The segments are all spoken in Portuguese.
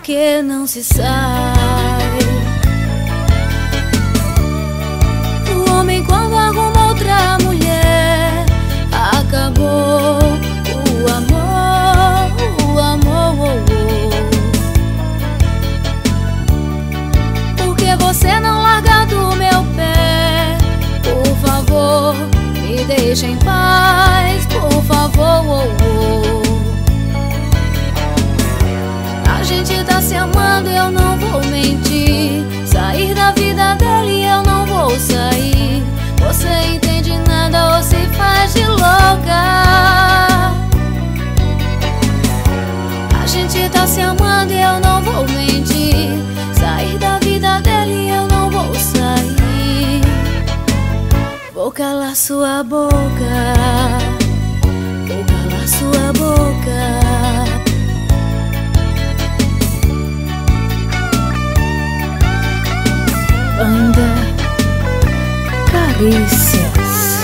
que não se sai. O homem quando arruma outra mulher, acabou o amor, o amor. Por que você não larga do meu pé? Por favor, me deixa em paz, por favor. A gente tá se amando, eu não vou mentir. Sair da vida dele eu não vou sair. Você entende nada ou se faz de louca. A gente tá se amando e eu não vou mentir. Sair da vida dele eu não vou sair. Vou calar sua boca, vou calar sua boca. Banda Carícias.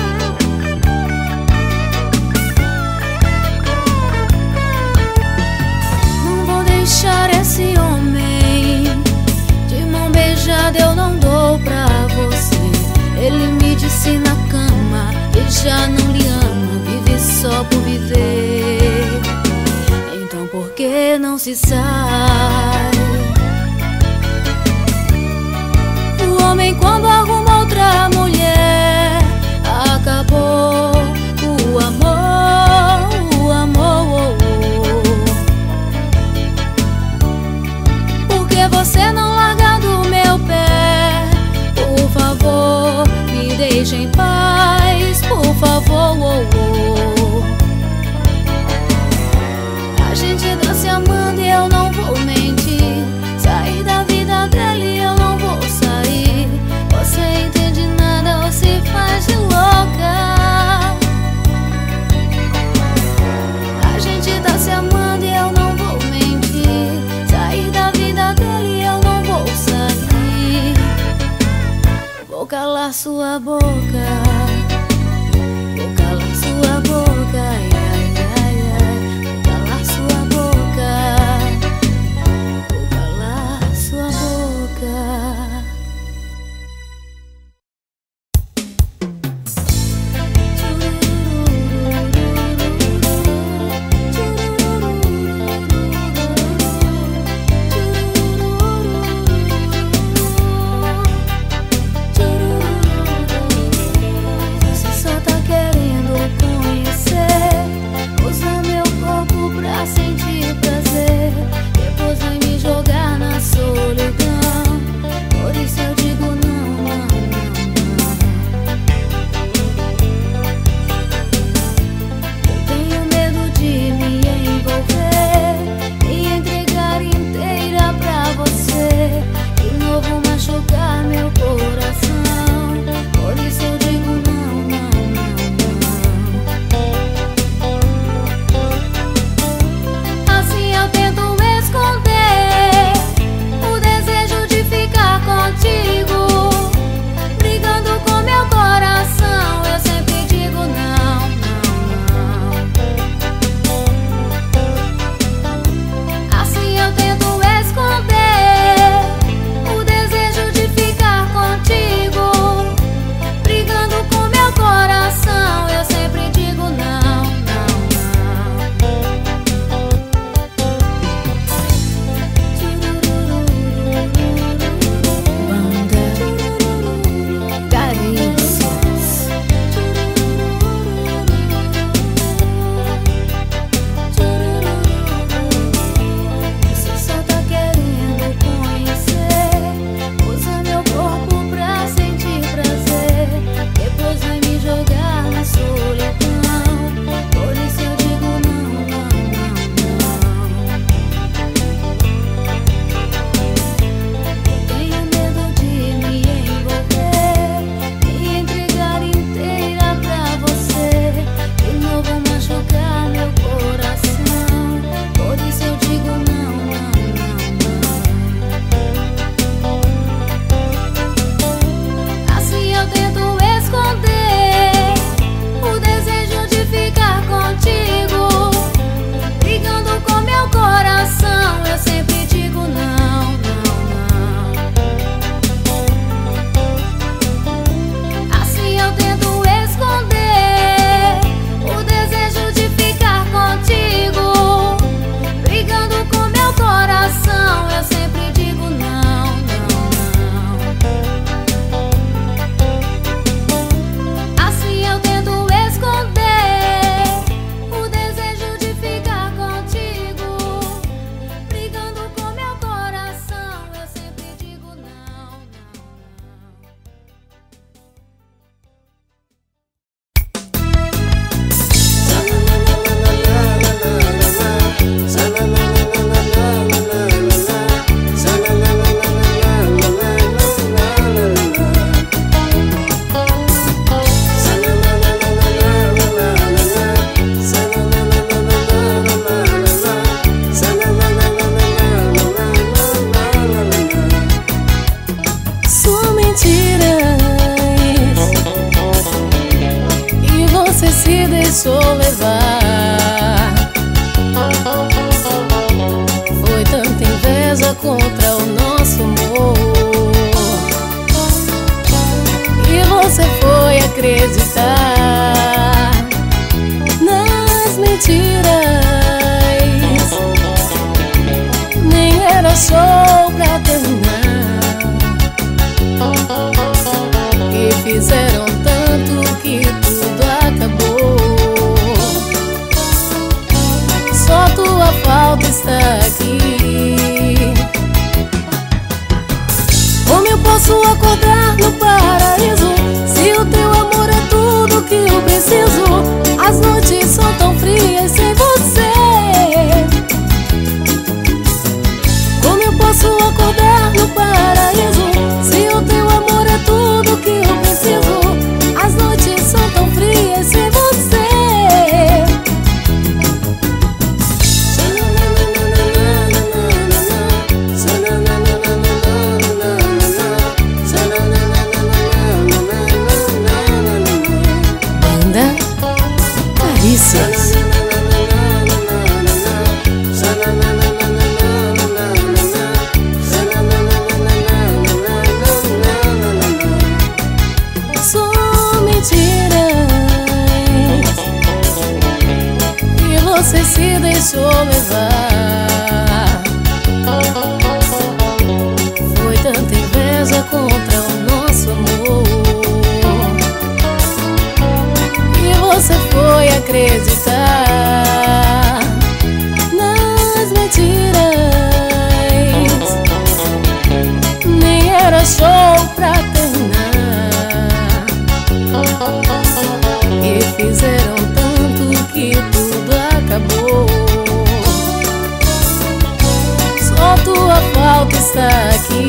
Não vou deixar esse homem de mão beijada, eu não dou pra você. Ele me disse na cama que já não lhe ama, vive só por viver. Então por que não se sai? O homem quando arruma outra mulher, acabou o amor, o amor. Por que você não larga do meu pé? Por favor, me deixa em paz, por favor. A gente tá se amando e eu não vou mentir. Sair da vida dele eu não vou sair. Você entende nada ou se faz de louca. A gente tá se amando e eu não vou mentir. Sair da vida dele eu não vou sair. Vou calar sua boca, vou calar sua boca, ai, ai, ai. Vou calar sua boca, vou calar sua boca. inveja contra o nosso amor. E você foi acreditar nas mentiras. Nem era show pra terminar, e fizeram tanto que tudo acabou. Só tua falta está aqui. Como eu posso acordar no paraíso se o teu amor é tudo que eu preciso? As noites são tão frias sem você. Como eu posso acordar no paraíso se o teu amor é tudo que eu preciso? As noites são tão frias sem você. Banda Carícias. Você se deixou levar. Foi tanta inveja contra o nosso amor, e você foi acreditar nas mentiras. Nem era show pra terminar, e fizeram tanto que tudo acabou. Só tua falta está aqui.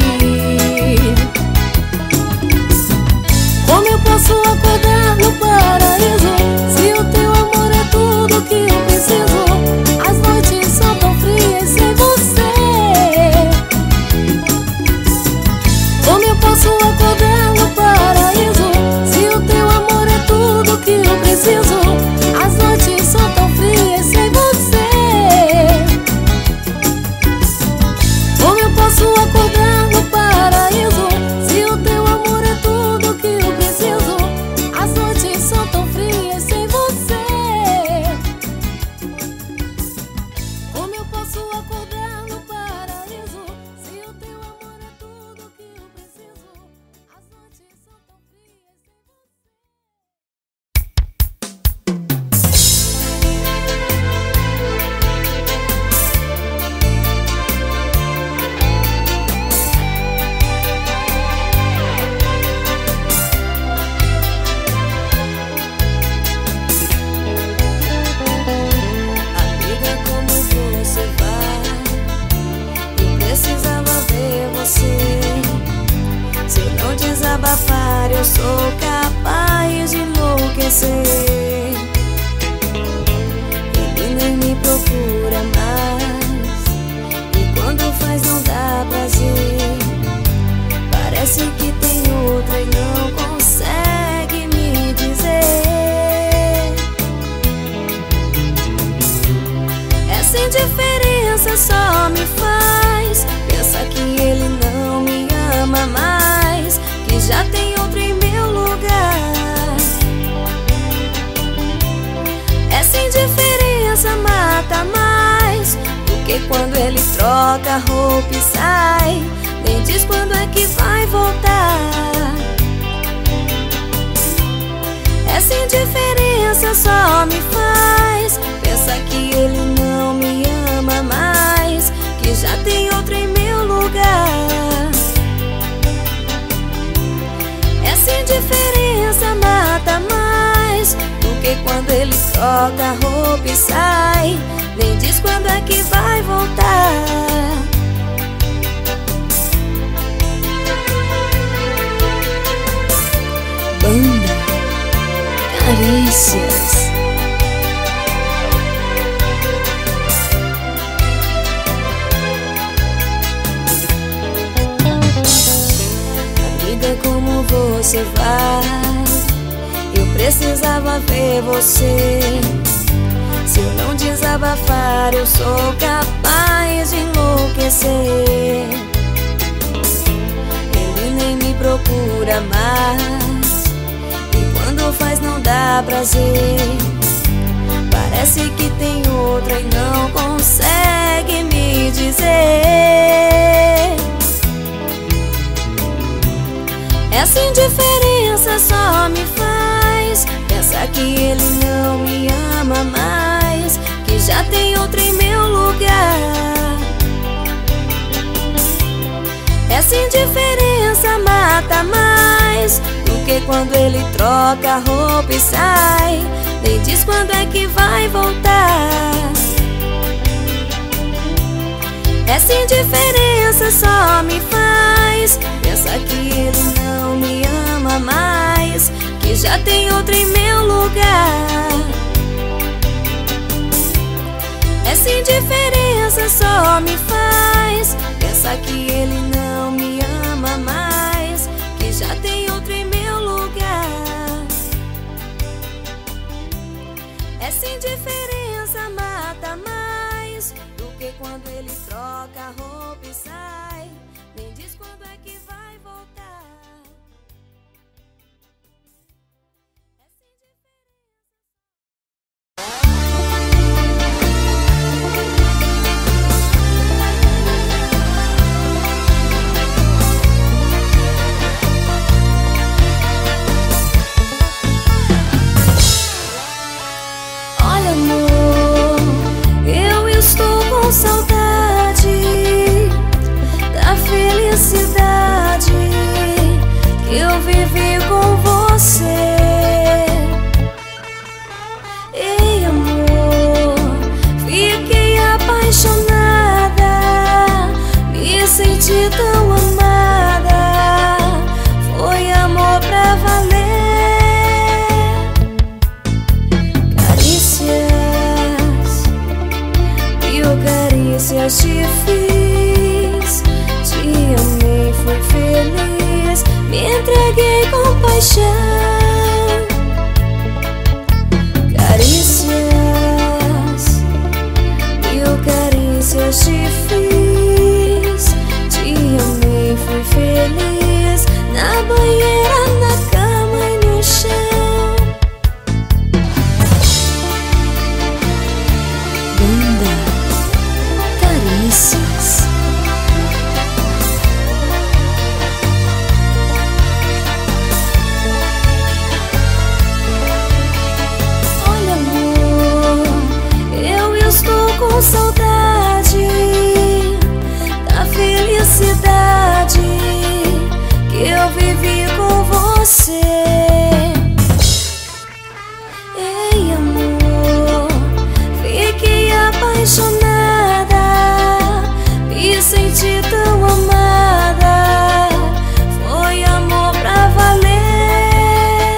Como eu posso acordar no paraíso se o teu amor é tudo que eu preciso? As noites são tão frias sem você. Como eu posso acordar no paraíso se o teu amor é tudo que eu preciso? As noites são tão frias sem você. Como eu posso acordar no paraíso se o teu amor é tudo que eu preciso? As noites são tão frias sem você. Como eu posso acordar no paraíso se o teu amor é tudo que eu preciso? As noites são tão frias sem você. Amiga, como você vai? Eu precisava ver você. Se eu não desabafar, eu sou capaz de enlouquecer. Ele nem me procura mais, e quando faz não dá prazer. Parece que tem outra e não consegue me dizer. Essa indiferença só me faz pensar que ele não me ama mais, que já tem outro em meu lugar. Essa indiferença mata mais do que quando ele troca a roupa e sai. Nem diz quando é que vai voltar. Essa indiferença só me faz pensar que ele não me ama mais, que já tem outro em meu lugar. Essa indiferença mata mais do que quando ele troca a roupa e sai. Nem diz quando é que vai voltar. Banda Carícias. Amiga, como você vai? Eu precisava ver você. Se eu não desabafar, eu sou capaz de enlouquecer. dá prazer. Parece que tem outra e não consegue me dizer. Essa indiferença só me faz pensar que ele não me ama mais, que já tem outra em meu lugar. Essa indiferença mata mais do que quando ele troca a roupa e sai. Nem diz quando é que vai voltar. Essa indiferença só me faz pensar que ele não me ama mais, que já tem outra em meu lugar. Essa indiferença só me faz pensar que ele não me ama mais, que já tem outra em meu lugar. Essa indiferença mata mais do que quando ele troca a roupa e sai. Nem diz quando é que vai voltar. Essa Olha, amor, eu estou com saudade da felicidade que eu vivi com você. Ei, amor, fiquei apaixonada, me senti tão amada. Foi amor pra valer. Carícias te fiz, te amei, fui feliz, me entreguei com paixão. Carícias, mil carícias te fiz, te amei, fui feliz, na banheira, na cama e no chão. Banda Carícias. Olha, amor, eu estou com saudade da felicidade que eu vivi com você. Ei, amor, fiquei apaixonada, me senti tão amada. Foi amor pra valer.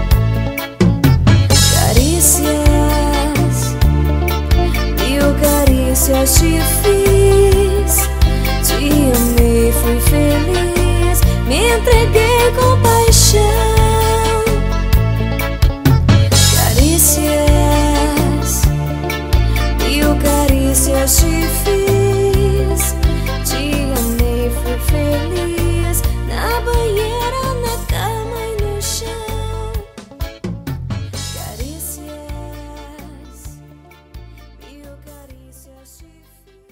Carícias, mil carícias te fiz, te amei, fui feliz, me entreguei com paixão. Carícias, mil carícias te fiz, te amei, fui feliz, na banheira, na cama e no chão. Carícias, mil carícias te fiz.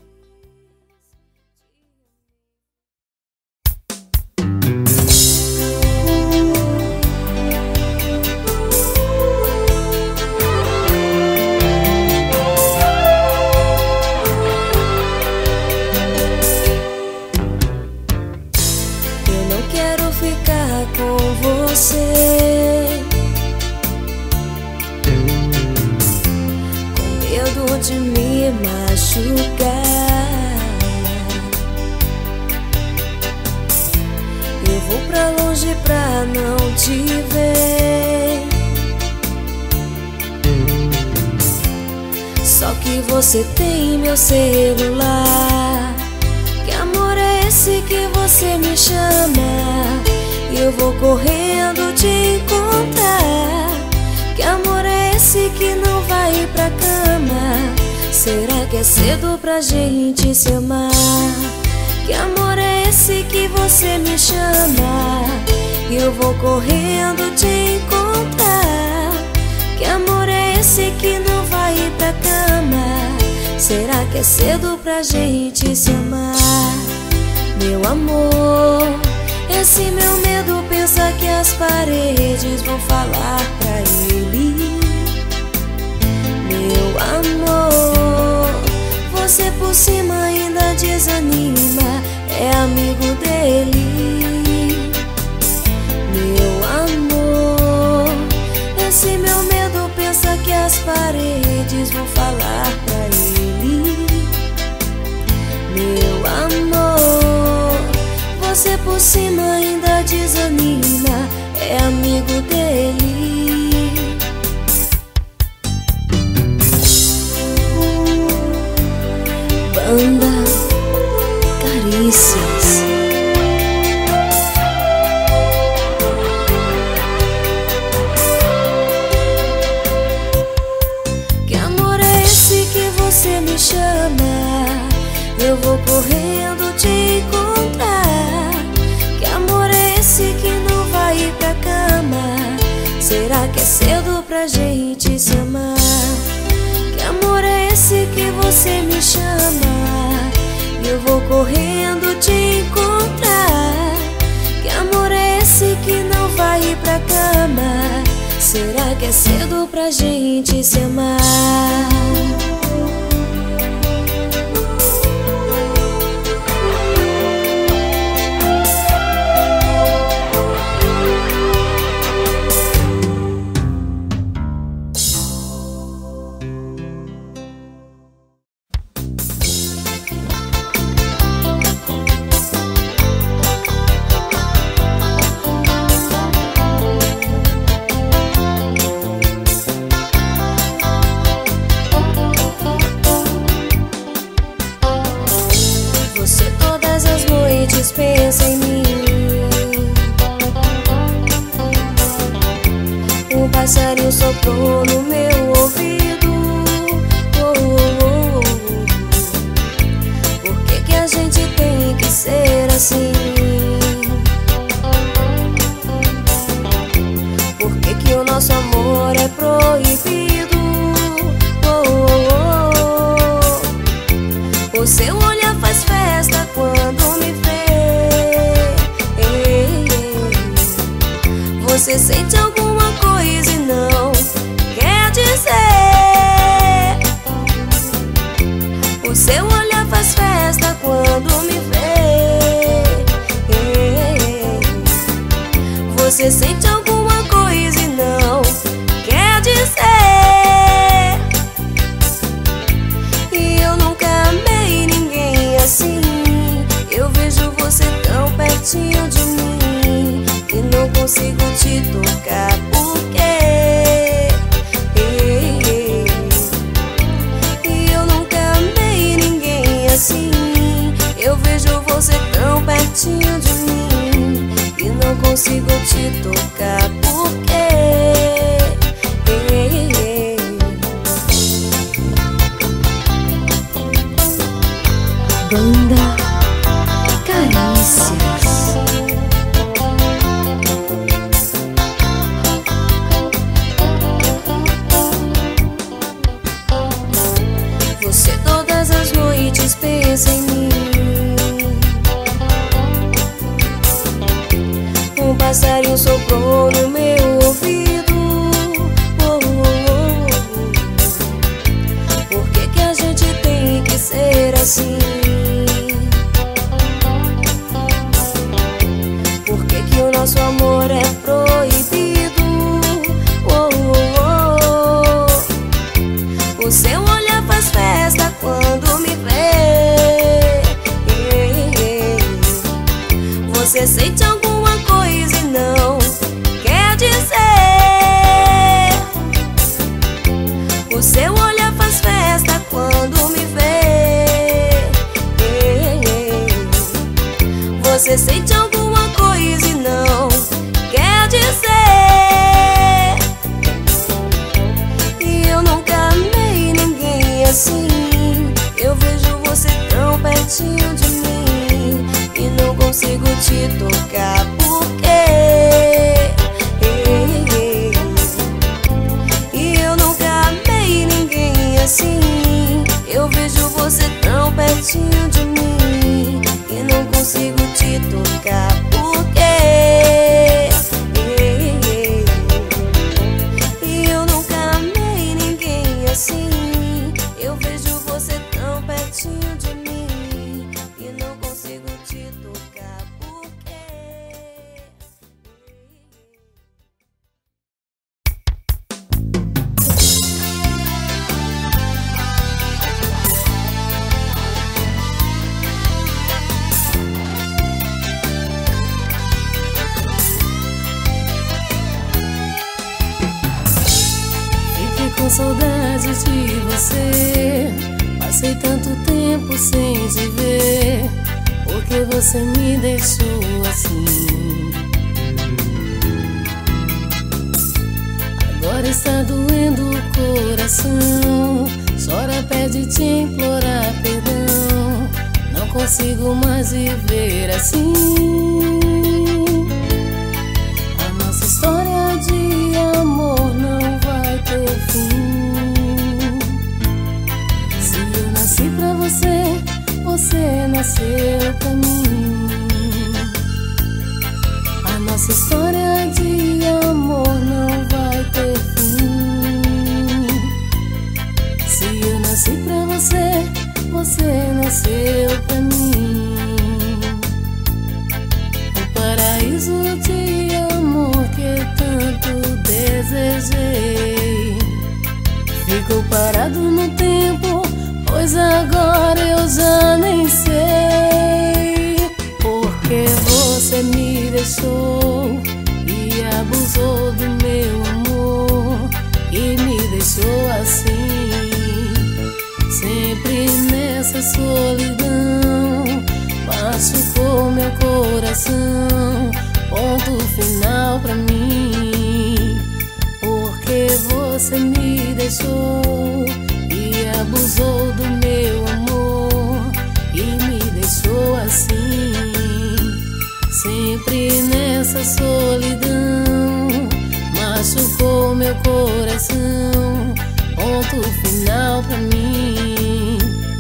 Eu não quero ficar com você, com medo de me machucar. Eu vou pra longe pra não te ver. Só que você tem meu celular. Que amor é esse que você me chama? Eu vou correndo te encontrar. Que amor é esse que não vai pra cama? Será que é cedo pra gente se amar? Que amor é esse que você me chama? Eu vou correndo te encontrar. Que amor é esse que não vai ir pra cama? Será que é cedo pra gente se amar? Meu amor, esse meu medo pensa que as paredes vão falar pra ele. Meu amor, você por cima ainda desanima, é amigo dele. Meu amor, esse meu medo pensa que as paredes vão falar pra ele. Meu amor, você por cima ainda desanima, é amigo dele. Banda Carícias. Que amor é esse que você me chama? Eu vou correndo te encontrar. Que amor é esse que não vai ir pra cama? Será que é cedo pra gente se amar? Que amor é esse que você me chama? Eu vou correndo te encontrar. Que amor é esse que não vai ir pra cama? Será que é cedo pra gente se amar? Pensa em mim. Um passarinho soprou no meu ouvido. Oh, oh, oh. Por que a gente tem que ser assim? Por que o nosso amor é proibido? Oh, oh, oh. O seu olhar faz festa quando me vê. Você sente alguma coisa e não quer dizer. O seu olhar faz festa quando me vê. Você sente alguma coisa e não quer dizer. E eu nunca amei ninguém assim. Eu vejo você tão pertinho de mim e não consigo te tocar, por quê? E eu nunca amei ninguém assim. Eu vejo você tão pertinho de mim e não consigo te tocar, por quê? Banda Carícias. Você todas as noites pensa em mim. Um passarinho soprou no meu ouvido. Oh, oh, oh. Por que a gente tem que ser assim? Por que o nosso amor é proibido? Oh, oh, oh. O seu olhar faz festa quando me vê. Você sente alguma coisa e não quer dizer. O seu olhar faz festa quando me vê. Você sente alguma coisa e não quer dizer. E eu nunca amei ninguém assim. Eu vejo você tão pertinho de mim e não consigo te tocar, por quê? E pertinho de mim e não consigo te tocar. Por quê? E eu nunca amei ninguém assim. Eu vejo você tão pertinho de mim e não consigo te tocar. Por quê? Com saudade de você, passei tanto tempo sem te ver, porque você me deixou assim. Agora está doendo o coração, chora, pede, te implorar perdão. Não consigo mais viver assim. A nossa história de amor não vai ter fim. Se eu nasci pra você, você nasceu pra mim. A nossa história de amor não vai ter fim. Se eu nasci pra você, você nasceu pra mim. O paraíso de amor que tanto desejei ficou parado no tempo, pois agora eu já nem sei. Porque você me deixou e abusou do meu amor e me deixou assim, sempre nessa solidão. Machucou meu coração, ponto final pra mim. Porque você me deixou e abusou do meu amor e me deixou assim, sempre nessa solidão. Machucou meu coração, ponto final pra mim.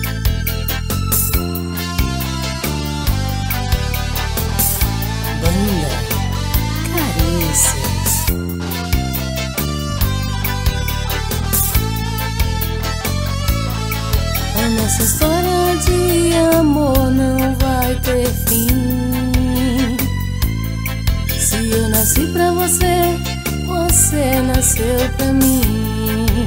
Banda Carícias. A nossa história de amor não vai ter fim. Se eu nasci pra você, você nasceu pra mim.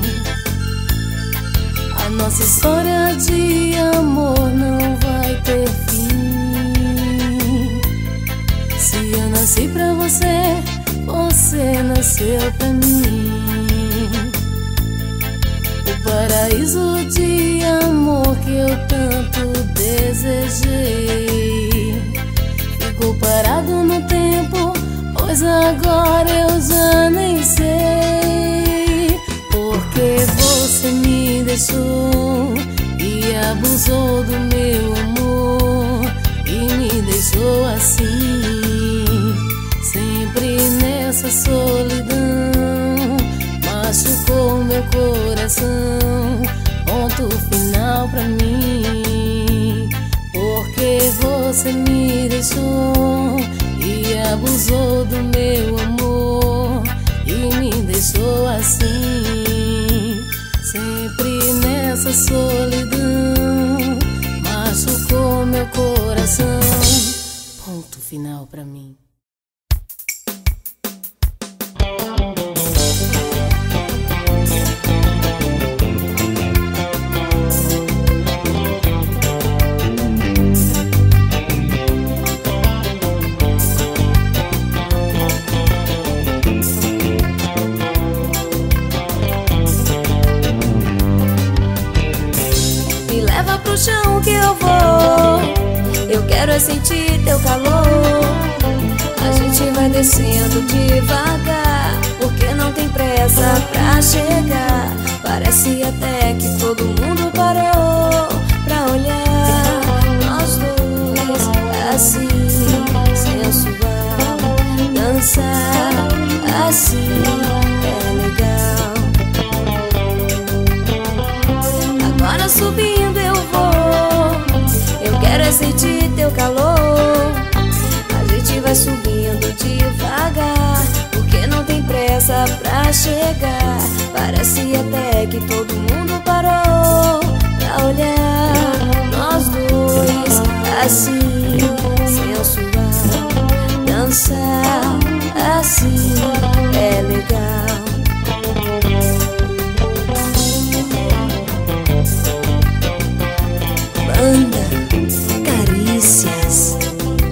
A nossa história de amor não vai ter fim. Se eu nasci pra você, você nasceu pra mim. O paraíso de amor que eu tanto desejei ficou parado no tempo, pois agora eu já nem sei. Porque você me deixou e abusou do meu amor e me deixou assim, sempre nessa solidão. Machucou meu coração, ponto final pra mim. Porque você me deixou e abusou do meu amor e me deixou assim, sempre nessa solidão. Machucou meu coração, ponto final pra mim. Pro chão que eu vou, eu quero é sentir teu calor. A gente vai descendo devagar, porque não tem pressa pra chegar. Parece até que todo mundo parou pra olhar nós dois assim, sensual. Dançar assim é legal. Agora subindo eu vou, teu calor. A gente vai subindo devagar, porque não tem pressa pra chegar. Parece até que todo mundo parou pra olhar nós dois assim, sensual. Dançar assim é legal. Banda Carícias.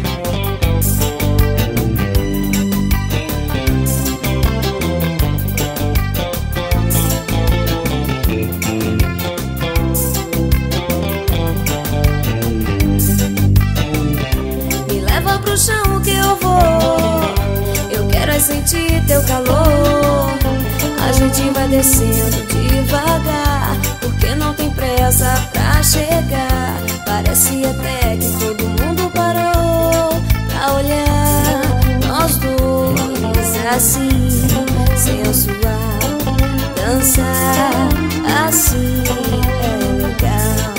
Me leva pro chão que eu vou, eu quero é sentir teu calor. A gente vai descendo devagar, porque não tem pressa pra chegar. Parece até que todo mundo parou pra olhar nós dois assim, sensual. Dançar assim é legal.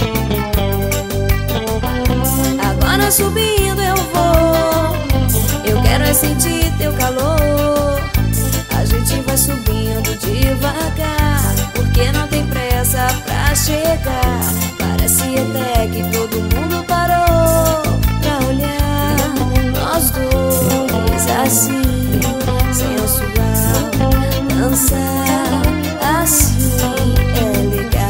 Agora subindo eu vou, eu quero é sentir teu calor. A gente vai subindo devagar, porque não tem pressa pra chegar. Parece até que todo mundo parou pra olhar nós dois assim, sensual. Dançar assim é legal.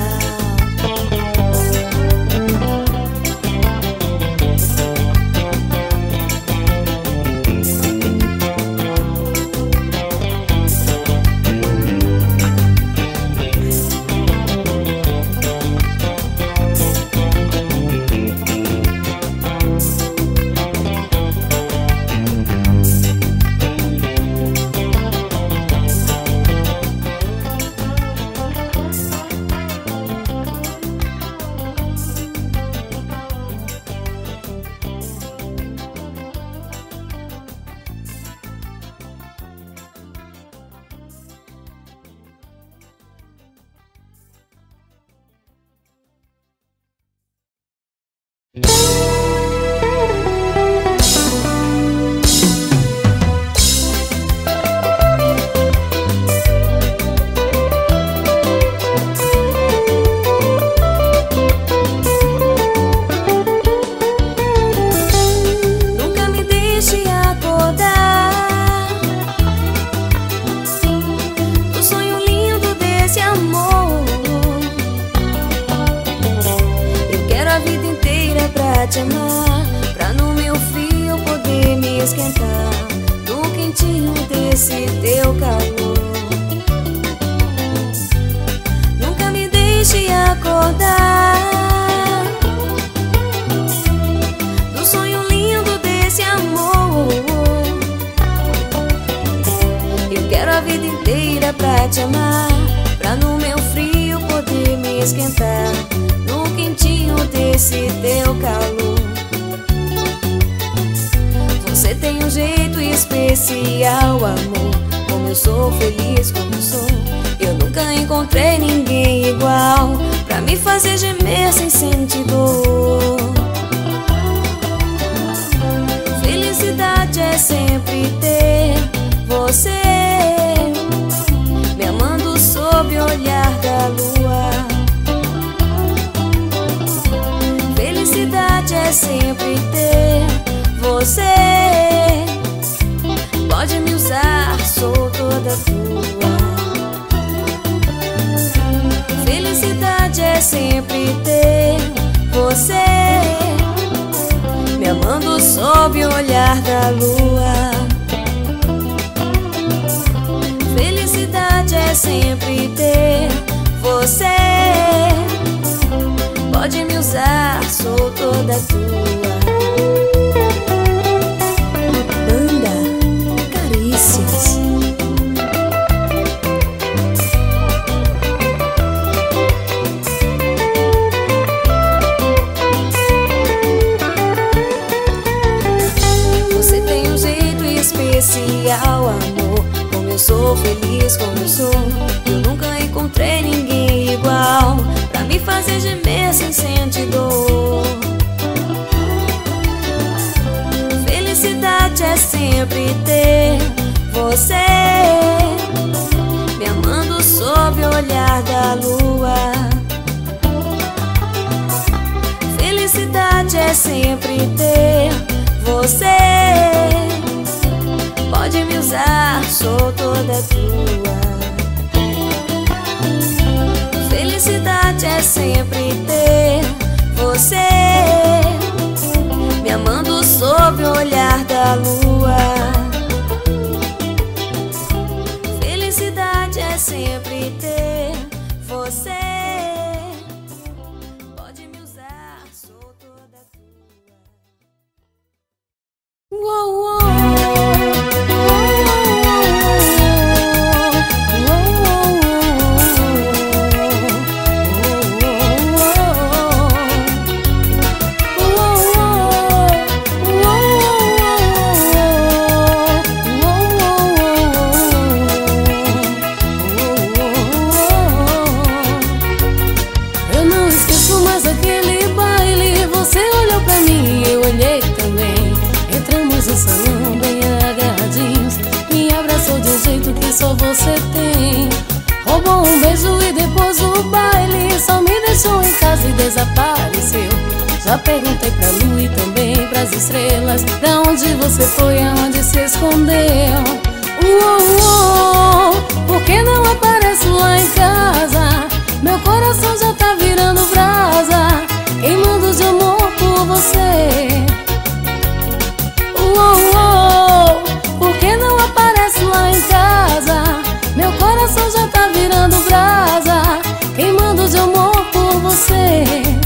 Nunca me deixe acordar do sonho lindo desse amor. Eu quero a vida inteira pra te amar, pra no meu frio poder me esquentar no quentinho desse teu calor. Nunca me deixe acordar do sonho lindo desse amor. Eu quero a vida inteira pra te amar, pra no meu frio poder me esquentar no quentinho desse teu calor. Você tem um jeito especial, amor. Como eu sou feliz, como eu sou. Eu nunca encontrei ninguém igual pra me fazer gemer sem sentir dor. Felicidade é sempre ter você me amando sob o olhar da lua. Felicidade é sempre ter você. Pode me usar, sou toda tua. Felicidade é sempre ter você me amando sob o olhar da lua. Felicidade é sempre ter você. Pode me usar, sou toda tua. Banda Carícias. Você tem um jeito especial, amor. Como eu sou feliz, como eu sou. Eu nunca encontrei ninguém igual pra me fazer gemer sem sentir dor. é sempre ter você me amando sob o olhar da lua. Felicidade é sempre ter você. Pode me usar, sou toda tua. Felicidade é sempre ter você me amando sob o olhar da lua. Felicidade é sempre ter você. Pode me usar, sou toda tua. Só você tem. Roubou um beijo e depois o baile. Só me deixou em casa e desapareceu. Já perguntei pra lua e também pras estrelas. Pra onde você foi, aonde se escondeu? Por que não aparece lá em casa? Meu coração já tá virando brasa, queimando de amor por você. Por que não aparece lá em casa? Meu coração já tá virando brasa, queimando de amor por você.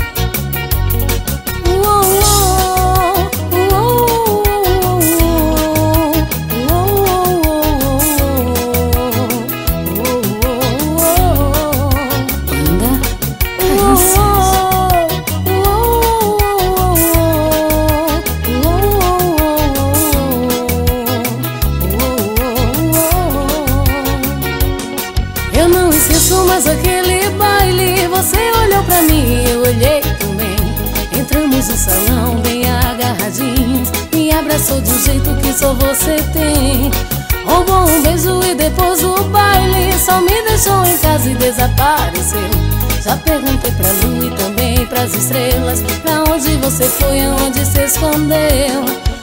Mas aquele baile, você olhou pra mim, eu olhei também. Entramos no salão bem agarradinhos, me abraçou de um jeito que só você tem. Roubou um beijo e depois o baile, só me deixou em casa e desapareceu. Já perguntei pra lua e também pras estrelas, pra onde você foi, aonde se escondeu?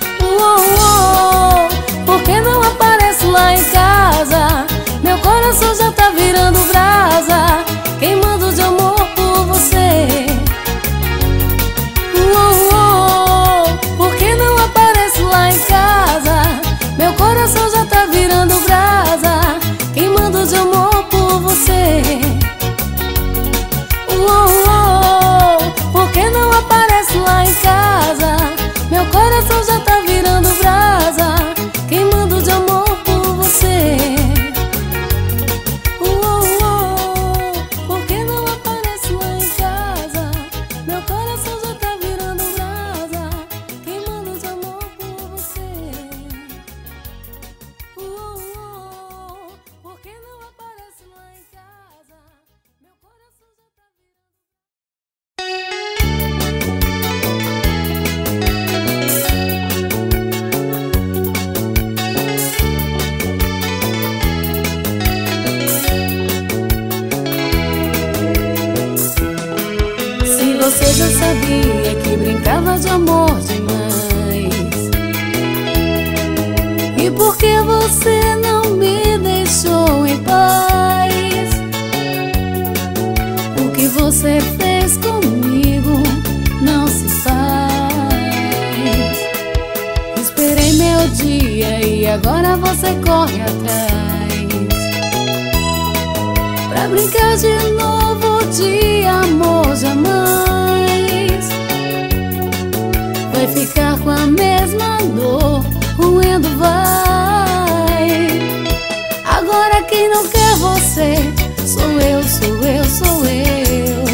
Por que não aparece lá em casa? Meu coração já tá virando brasa, queimando de amor por você. Por que não aparece lá em casa? Meu coração já tá virando brasa, queimando de amor por você. Por que não aparece lá em casa? Meu coração já tá virando brasa, queimando de amor por você. Por que não aparece lá em casa? Meu coração já tá virando brasa, queimando de amor por você. Por que não aparece lá em casa? Meu coração já tá Você já sabia que brincava de amor demais. E por que você não me deixou em paz? O que você fez comigo não se faz. Esperei meu dia e agora você corre atrás pra brincar de novo de amor jamais. Vai ficar com a mesma dor, roendo vai. Agora quem não quer você sou eu, sou eu, sou eu.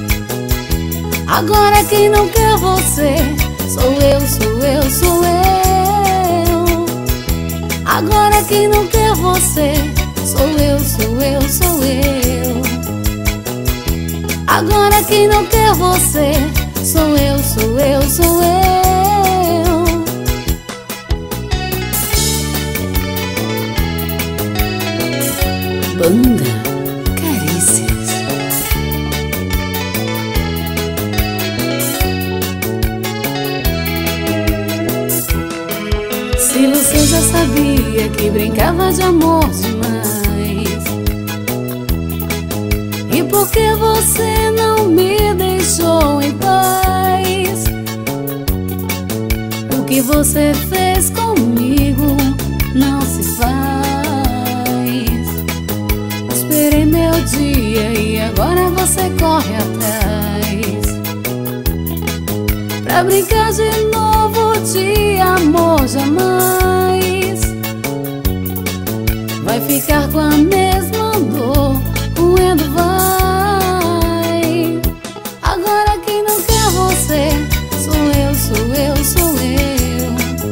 Agora quem não quer você sou eu, sou eu, sou eu. Agora quem não quer você sou eu, sou eu, sou eu. Agora quem não quer você sou eu, sou eu, sou eu. Banda Carícias. Se você já sabia que brincava de amor demais, e por que você não me deixou em paz? O que você fez comigo não se faz. Esperei meu dia e agora você corre atrás pra brincar de novo de amor jamais. Vai ficar com a mesma dor, doendo vai. Agora quem não quer você sou eu, sou eu, sou eu.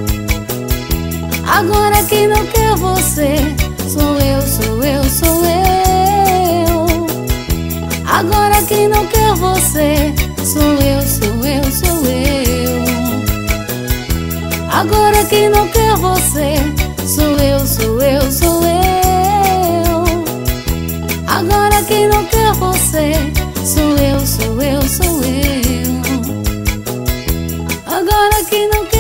Agora quem não quer você sou eu, sou eu, sou eu. Agora quem não quer você sou eu, sou eu, sou eu. Agora quem não quer você sou eu, sou eu, sou eu. Agora quem não quer você sou eu, sou eu, sou eu. Agora quem não quer